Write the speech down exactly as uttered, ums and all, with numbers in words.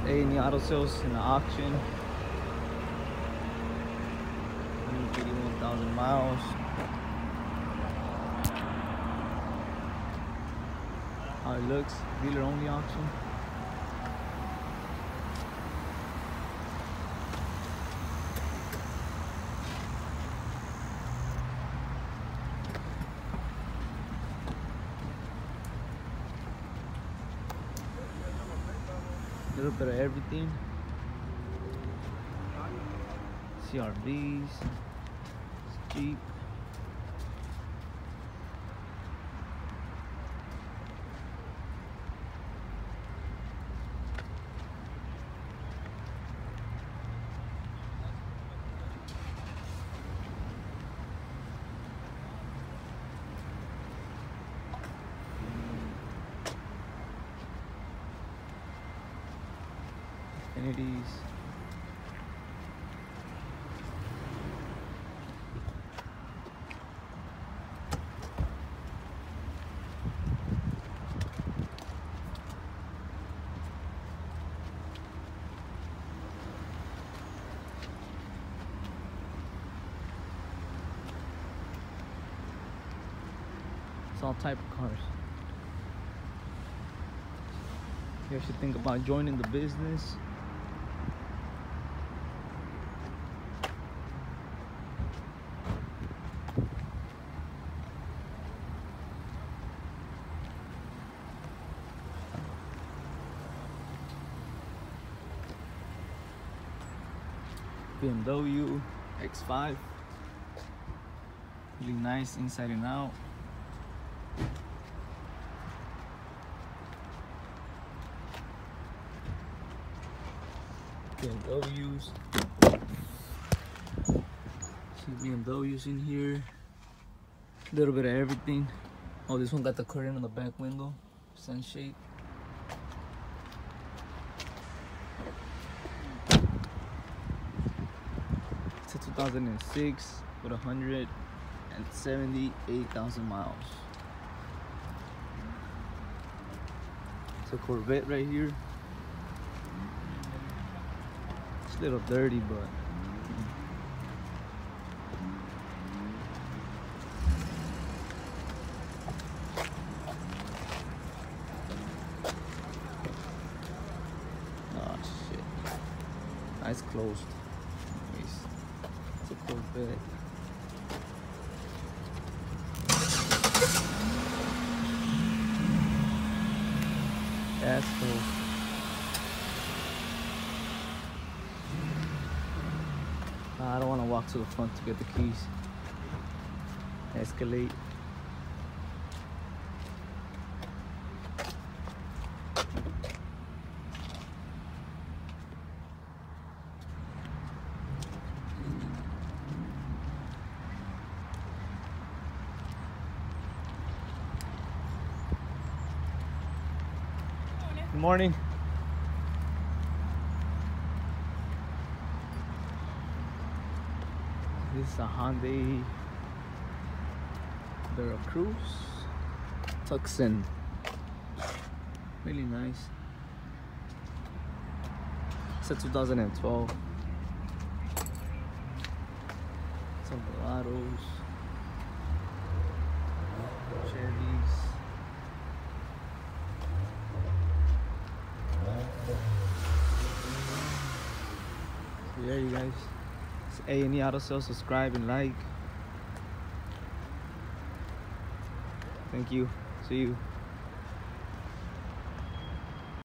A and E Auto Sales in the auction. one hundred eighty-one thousand miles. How it looks, dealer only auction. A little bit of everything. C R Vs, Jeep. Infinities. It's all type of cars. You guys should think about joining the business. B M W X five, really nice inside and out. B M Ws, see B M Ws in here, a little bit of everything. Oh, this one got the curtain on the back window, sunshade. It's a two thousand six with one hundred seventy-eight thousand miles. It's a Corvette right here. It's a little dirty, but oh shit, nice closed. Nice. It's a Corvette. That's cool. I don't want to walk to the front to get the keys. Escalate. Good morning. This is a Hyundai Veracruz Tucson. Really nice. It's a two thousand twelve. Some Velados, Chevys. So there you guys. It's A and E Auto Sales. Subscribe and like. Thank you. See you.